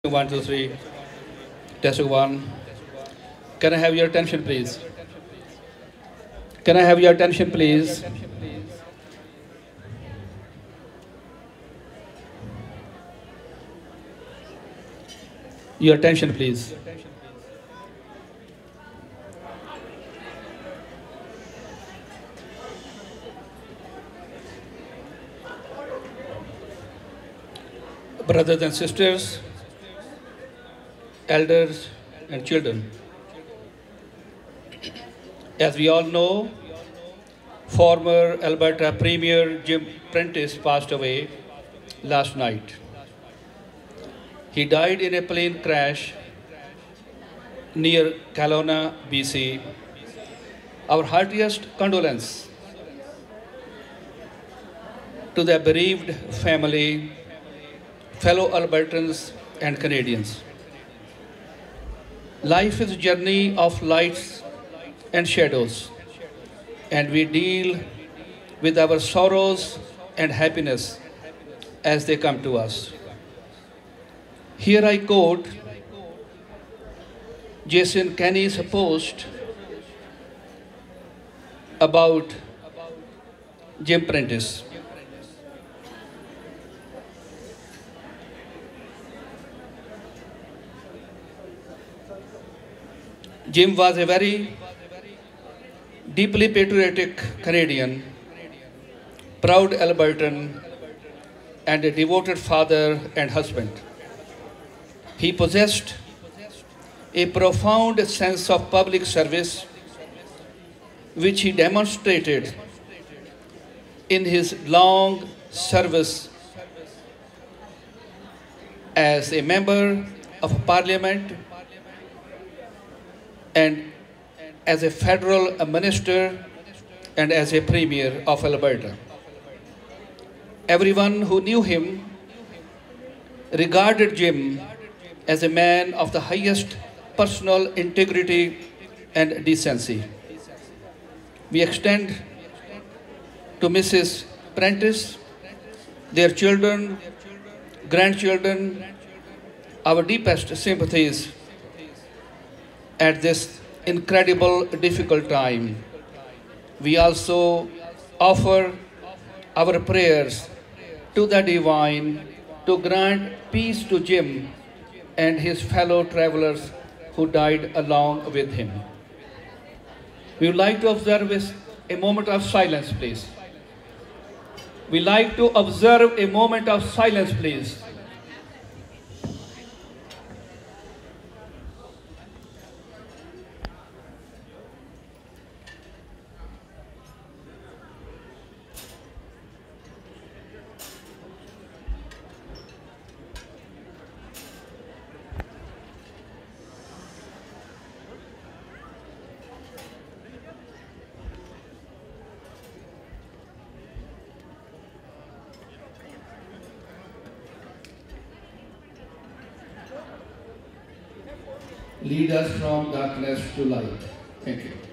One, two, three. Testing one. Can I have your attention, please? Can I have your attention, please? Your attention, please. Brothers and sisters, elders and children. As we all know, former Alberta Premier Jim Prentice passed away last night. He died in a plane crash near Kelowna, BC. Our heartiest condolence to the bereaved family, fellow Albertans and Canadians. Life is a journey of lights and shadows, and we deal with our sorrows and happiness as they come to us. Here I quote Jason Kenney's post about Jim Prentice. Jim was a very deeply patriotic Canadian, proud Albertan, and a devoted father and husband. He possessed a profound sense of public service, which he demonstrated in his long service as a member of parliament and as a federal minister and as a premier of Alberta. Everyone who knew him regarded Jim as a man of the highest personal integrity and decency. We extend to Mrs. Prentice, their children, grandchildren, our deepest sympathies at this incredible, difficult time. We also offer our prayers to the divine to grant peace to Jim and his fellow travelers who died along with him. We would like to observe a moment of silence, please. We like to observe a moment of silence, please. Lead us from darkness to light. Thank you.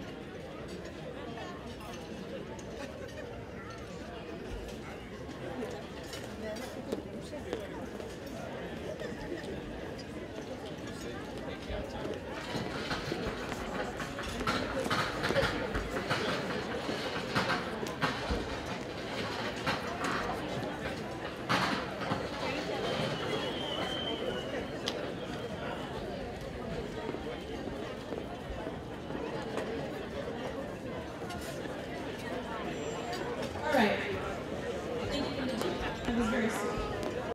All right. Thank you. That was very sweet.